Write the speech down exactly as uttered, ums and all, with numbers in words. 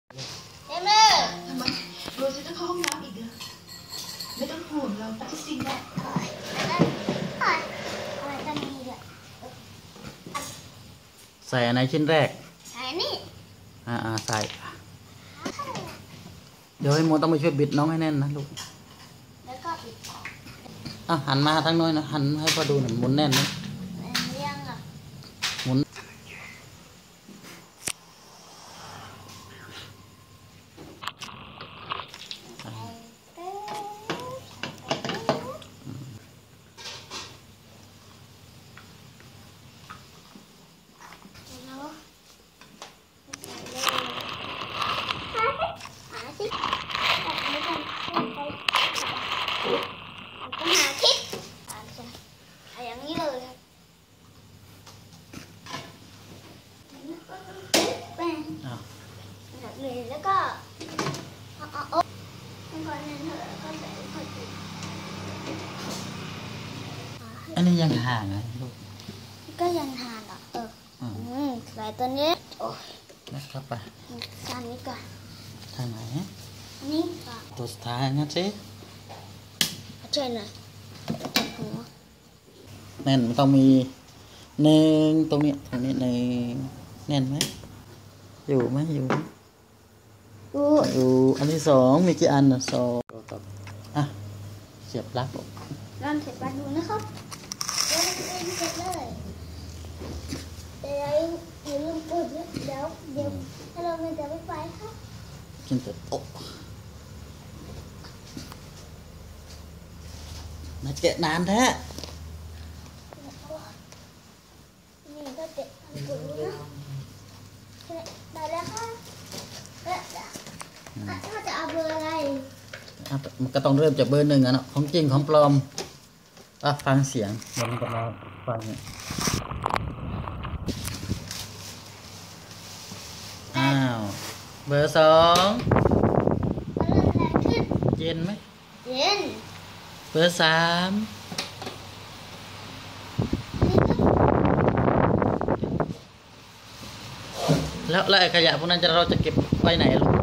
เต็มเลยทำไมโรสจะเข้าห้องน้ำอีกเหรอไม่ต้องห่วงเราจริงๆนะอะไรจะมีเนี่ยใส่อันไหนชิ้นแรกใส่นี่อ่าใส่เดี๋ยวให้โมต้องไปช่วยบิดน้องให้แน่นนะลูกแล้วก็ปิดอ่ะหันมาทั้งน้อยนะหันให้พ่อดูหน่อยหมุนแน่นไหมเลี้ยงอ่ะหมุนแล้วก็เอาเอาเอาก่อนนั้นเถอะก็ใส่พอดีอันนี้ยังห่างไงลูกก็ยังห่างอ่ะเอออืมใส่ตัวนี้โอ้ยนะครับไปทางนี้ก่อนทางไหนอันนี้ก่อนตัวสุดท้ายงั้นสิช่วยหน่อยหัวแน่นมันต้องมีหนึ่งตรงนี้ตรงนี้หนึ่งแน่นไหมอยู่ไหมอยู่อยู่อันที่สองมีกี่อันนะสองอ่ะเสียบปลั๊กลองเสียบปลั๊กดูนะครับเดี๋ยวเองเสร็จเลยเดี๋ยวอย่าลืมปิดเดี๋ยวเดี๋ยวถ้าเราไม่จะไม่ไปครับกินเสร็จโอ้มาเกะนานแท้นี่ก็เกะทำปุ๋ยนะได้แล้วค่ะถ้าจะเอาเบอร์อะไรมันก็ต้องเริ่มจากเบอร์หนึ่งอ่ะเนาะของจริงของปลอมอ่ะฟังเสียงมันก็มาฟังเนี่ยอ้าวเบอร์สองเย็นไหมเย็นเบอร์สามแล้วแล้วไอ้ขยะพวกนั้นจะเราจะเก็บไว้ไหนลูก